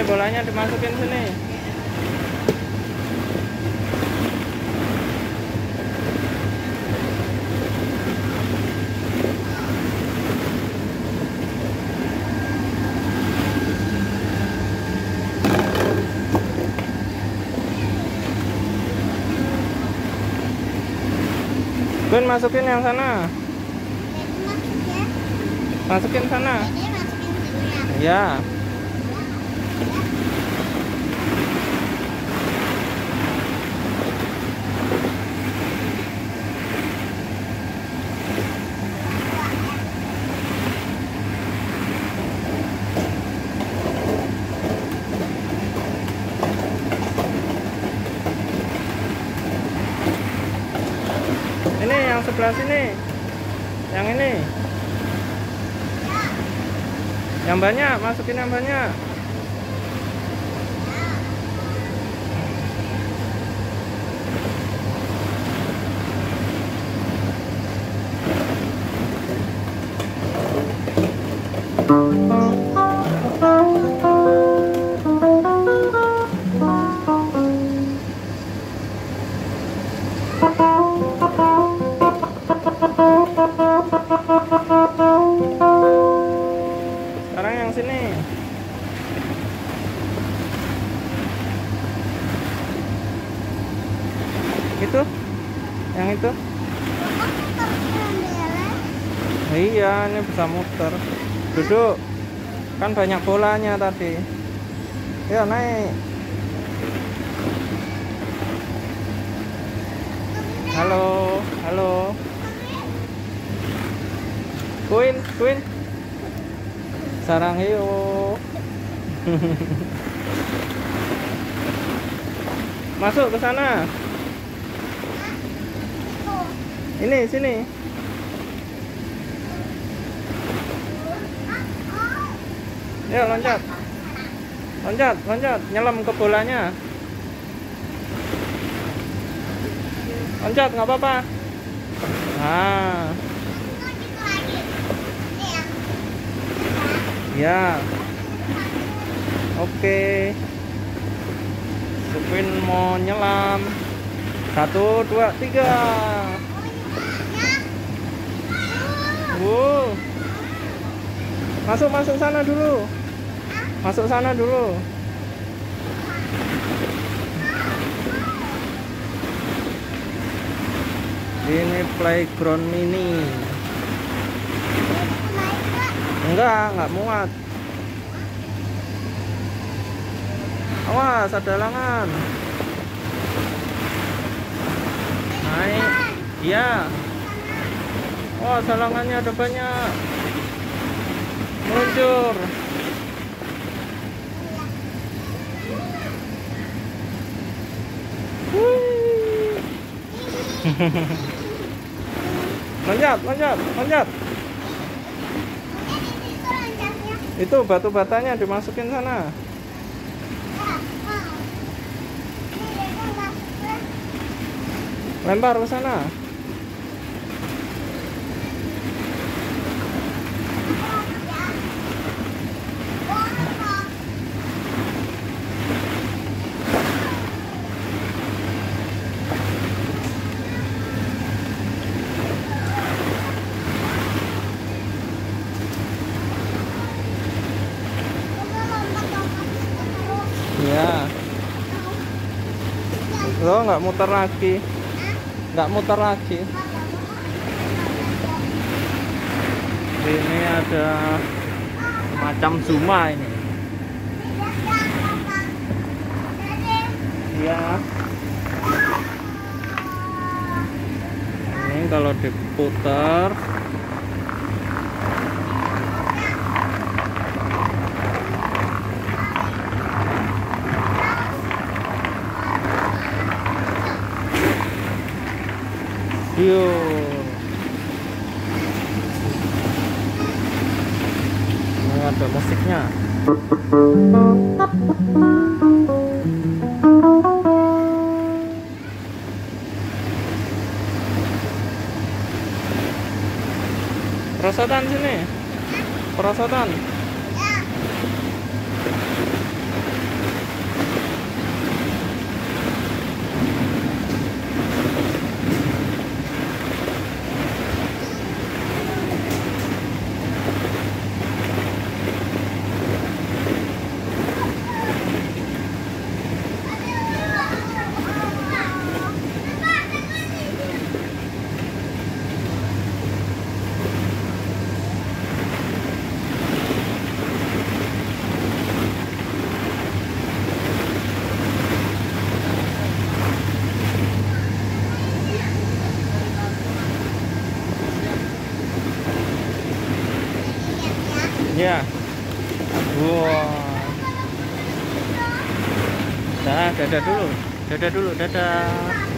bolanya dimasukin sini. Bun, masukin yang sana. Masukin sana. Ya. Ini yang sebelah sini. Yang ini. Yang banyak, masukin yang banyak. Sekarang yang sini. Itu? Yang itu? Iya, ini bisa muter. Duduk. Kan banyak bolanya tadi. Ya, naik. Halo, halo. Queen, Queen. Sarang hiu. Masuk ke sana. Ini, sini. Ya, loncat. Loncat, loncat, nyelam ke bolanya. Loncat, nggak apa-apa. Nah. Ya. Oke. Supin mau nyelam. 1, 2, 3. Masuk sana dulu. Masuk sana dulu. Ini playground mini. Enggak muat. Awas, ada langan. Naik. Iya. Wah, salangannya ada banyak. Meluncur. Loncat, loncat, loncat. Itu batu batanya dimasukin sana. Lempar ke sana. Ya. Lo nggak muter lagi. Nggak muter lagi. Ini ada macam Zuma ini. Ya. Ini kalau diputar yo. Ini ada musiknya. Perosotan sini. Perosotan. Ya. Wow. Dadah dulu. Dadah dulu, dadah.